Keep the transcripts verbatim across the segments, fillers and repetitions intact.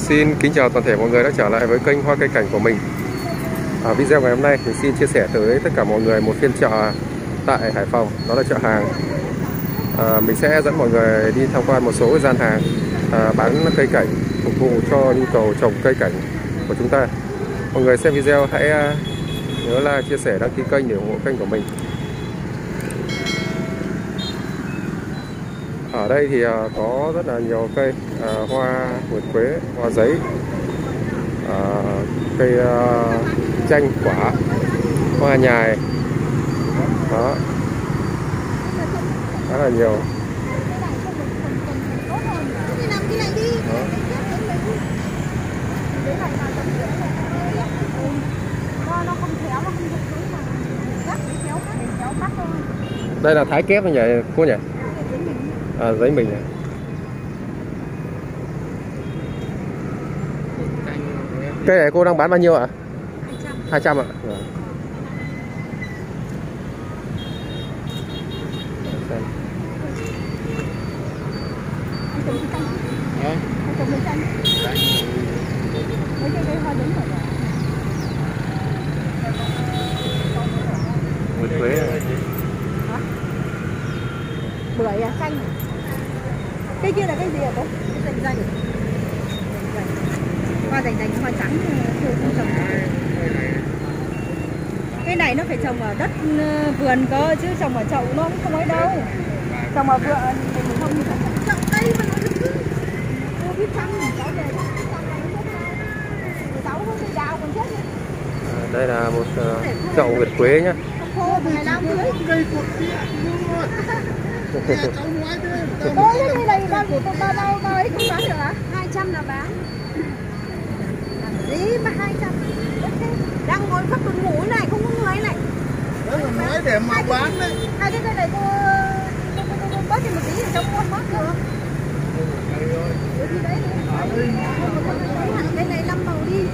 Xin kính chào toàn thể mọi người đã trở lại với kênh Hoa Cây Cảnh của mình. Ở video ngày hôm nay mình xin chia sẻ tới tất cả mọi người một phiên chợ tại Hải Phòng, đó là chợ hàng. à, Mình sẽ dẫn mọi người đi tham quan một số gian hàng à, bán cây cảnh phục vụ cho nhu cầu trồng cây cảnh của chúng ta. Mọi người xem video hãy nhớ like, chia sẻ, đăng ký kênh để ủng hộ kênh của mình. Ở đây thì có rất là nhiều cây à, hoa nguyệt quế, hoa giấy, à, cây à, chanh quả, hoa nhài, đó, khá là nhiều. Đây là thái kép nhỉ cô nhỉ? À, giấy mình này. Cây này cô đang bán bao nhiêu ạ? hai trăm ạ. Rồi. Nguyệt quế này. Bưởi à, xanh. Cây kia là cái gì hả cô? Dành dành. Hoa dành dành, hoa trắng không trồng. Cái này nó phải trồng ở đất vườn cơ chứ trồng ở chậu nó không ấy đâu. Trồng ở vườn mình không chậu cây mà nó cứ cô biết chăm cháu về cháu không đi đào còn chết. À, đây là một uh, chậu nguyệt quế nhá. Cô mười lăm dưới. Ôi cái này bao nhiêu bao bao bao ấy cũng bán được hả? hai trăm là bán. Gì mà hai trăm? Đang ngồi phát tuần ngủ này không có người này. Đó là nói để mà bán đấy. Hai cái cây này cô cô bớt đi một tí để trong con bớt được. Đi đấy đi. Cái này năm màu đi.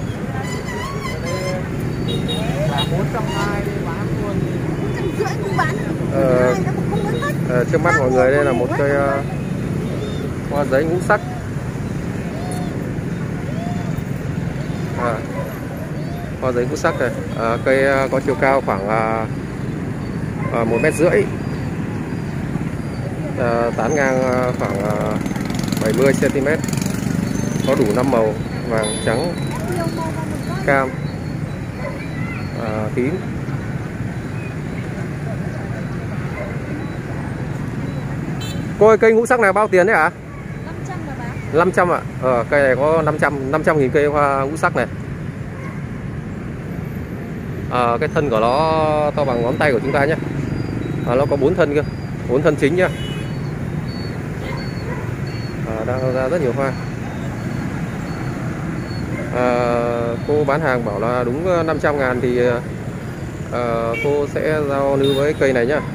Là bốn trăm hai mươi bán luôn. bốn trăm rưỡi cũng bán. Ờ, ờ, trước mắt mọi người đây là một cây uh, hoa giấy ngũ sắc. À, hoa giấy ngũ sắc này, à, cây uh, có chiều cao khoảng uh, uh, một mét rưỡi, uh, tán ngang uh, khoảng uh, bảy mươi xăng ti mét, có đủ năm màu: vàng, trắng, cam, uh, tím. Cô ơi, cây ngũ sắc này bao tiền đấy hả? năm trăm là bán. năm trăm ạ. Ờ, cây này có năm trăm, năm trăm nghìn cây hoa ngũ sắc này. À, cái thân của nó to bằng ngón tay của chúng ta nhé. À, nó có bốn thân cơ, bốn thân chính nhá. À, đang ra rất nhiều hoa. À, cô bán hàng bảo là đúng năm trăm ngàn thì à, cô sẽ giao lưu với cây này nhá.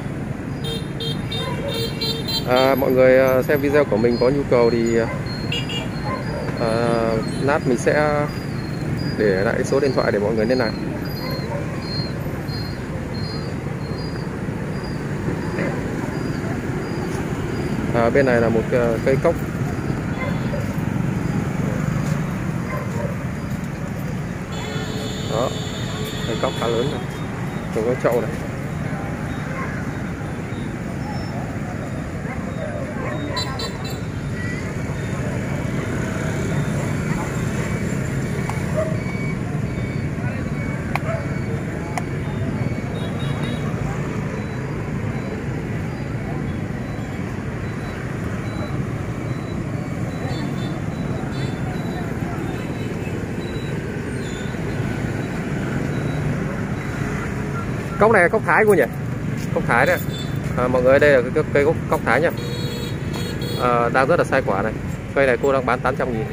À, mọi người xem video của mình có nhu cầu thì à, lát mình sẽ để lại số điện thoại để mọi người liên lạc. À, bên này là một cây cốc. Đó, cây cốc khá lớn này, trồng có chậu này. Cốc này là cốc Thái cô nhỉ? Cốc Thái đấy. À, mọi người đây là cái cây cốc, cốc Thái nha. À, đang rất là sai quả này. Cây này cô đang bán tám trăm nghìn.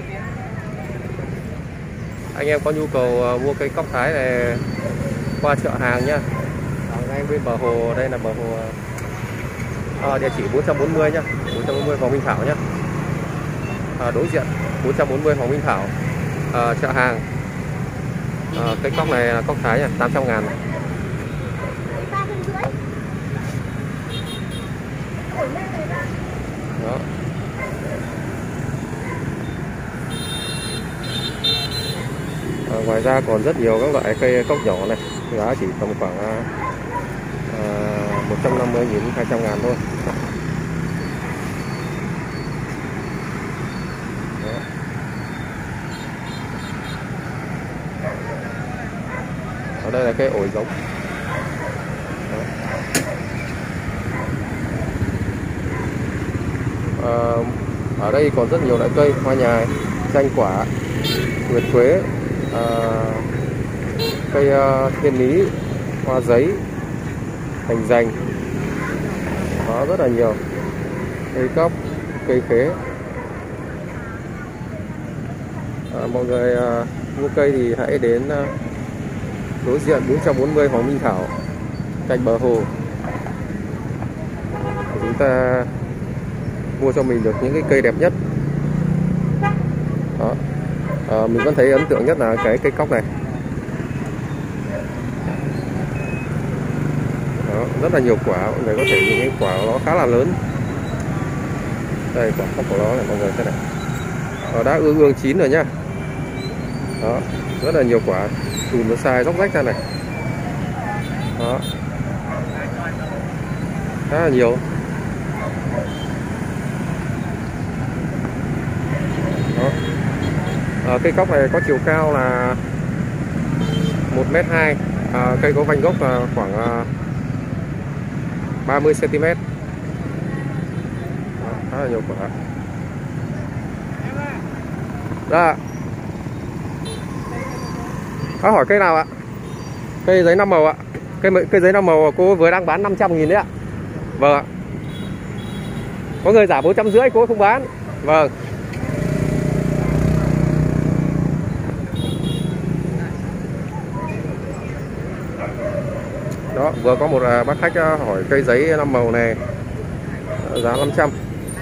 Anh em có nhu cầu uh, mua cây cốc Thái này qua chợ hàng nhá. Ở ngay bên bờ hồ, đây là bờ hồ. À, địa chỉ bốn trăm bốn mươi nhá, bốn trăm bốn mươi Hoàng Minh Thảo nhá. À, đối diện bốn trăm bốn mươi Hoàng Minh Thảo, à, chợ hàng. À, cây cốc này là cốc Thái nha, tám trăm ngàn. Đó. Ngoài ra còn rất nhiều các loại cây cốc nhỏ này, giá chỉ tầm khoảng à, một trăm năm mươi nghìn đến hai trăm ngàn thôi. Đó. Ở đây là cây ổi giống. À, ở đây còn rất nhiều loại cây, hoa nhài, chanh quả, nguyệt quế, à, cây uh, thiên lý, hoa giấy, hành dành, đó rất là nhiều, cây cóc, cây khế. À, mọi người uh, mua cây thì hãy đến uh, đối diện bốn trăm bốn mươi Hoàng Minh Thảo, cạnh bờ hồ. Chúng ta mua cho mình được những cái cây đẹp nhất. Đó. À, mình vẫn thấy ấn tượng nhất là cái cây cóc này. Đó, rất là nhiều quả, mọi người có thể nhìn cái quả nó khá là lớn. Đây quả cóc của nó này mọi người thế này. Nó đã ương ương chín rồi nhá. Đó, rất là nhiều quả, chùm nó sai róc rách ra này. Đó, khá là nhiều. Đó. À, cây cóc này có chiều cao là một mét hai, à, cây có vành gốc là khoảng à, ba mươi xăng ti mét. Đó, khá là nhiều quả. Đó. À, hỏi cây nào ạ? Cây giấy năm màu ạ. Cây cây giấy năm màu cô vừa đang bán năm trăm nghìn đấy ạ. Vâng ạ. Có người giả bốn trăm rưỡi cô không bán. Vâng. Đó, vừa có một bác khách hỏi cây giấy năm màu này giá năm trăm.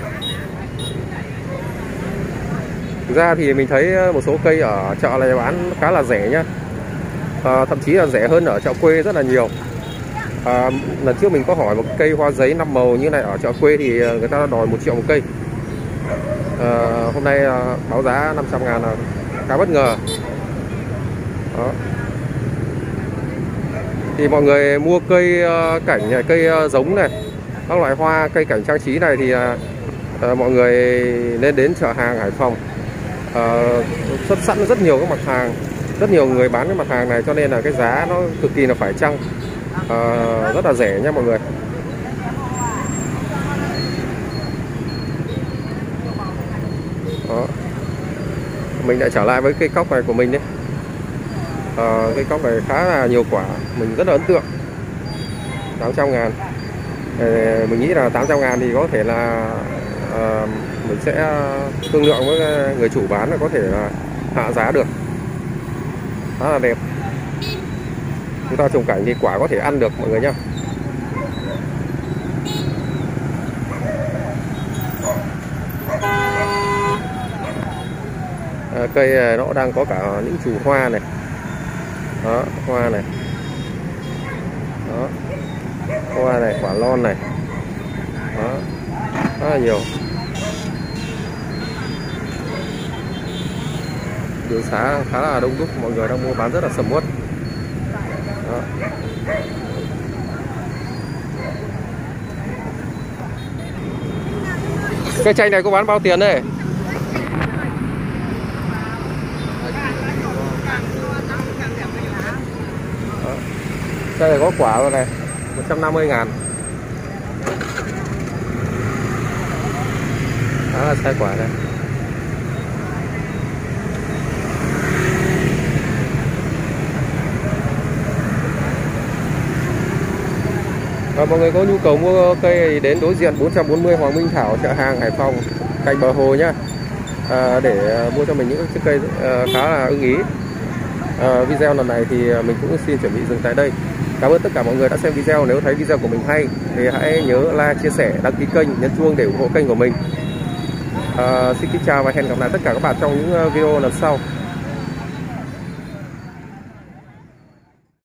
Thực ra thì mình thấy một số cây ở chợ này bán khá là rẻ nhá. À, thậm chí là rẻ hơn ở chợ quê rất là nhiều. À, lần trước mình có hỏi một cây hoa giấy năm màu như này ở chợ quê thì người ta đòi một triệu một cây. À, hôm nay báo giá năm trăm ngàn là khá bất ngờ. Đó. Thì mọi người mua cây cảnh này, cây giống này, các loại hoa, cây cảnh trang trí này thì à, mọi người nên đến chợ hàng Hải Phòng. À, xuất sẵn rất nhiều các mặt hàng, rất nhiều người bán cái mặt hàng này, cho nên là cái giá nó cực kỳ là phải chăng, à, rất là rẻ nha mọi người. Đó. Mình lại trở lại với cây cóc này của mình đấy. À, cây cóc này khá là nhiều quả, mình rất là ấn tượng. Tám trăm ngàn. À, mình nghĩ là tám trăm ngàn thì có thể là à, mình sẽ thương lượng với người chủ bán là có thể là hạ giá được. Khá là đẹp. Chúng ta trồng cảnh thì quả có thể ăn được mọi người nhá. À, cây này nó đang có cả những chùm hoa này. Đó, hoa này. Đó. Hoa này, quả lon này. Đó. Rất là nhiều. Đường xá khá là đông đúc, mọi người đang mua bán rất là sầm uất. Đó. Cây chanh này có bán bao tiền đây? Đó. Đây là có quả rồi này, một trăm năm mươi ngàn. Đó là sai quả này. À, mọi người có nhu cầu mua cây thì đến đối diện bốn trăm bốn mươi Hoàng Minh Thảo, chợ hàng Hải Phòng, cạnh bờ hồ nhá. À, để mua cho mình những chiếc cây à, khá là ưng ý. À, video lần này thì mình cũng xin chuẩn bị dừng tại đây. Cảm ơn tất cả mọi người đã xem video. Nếu thấy video của mình hay thì hãy nhớ like, chia sẻ, đăng ký kênh, nhấn chuông để ủng hộ kênh của mình. À, xin kính chào và hẹn gặp lại tất cả các bạn trong những video lần sau.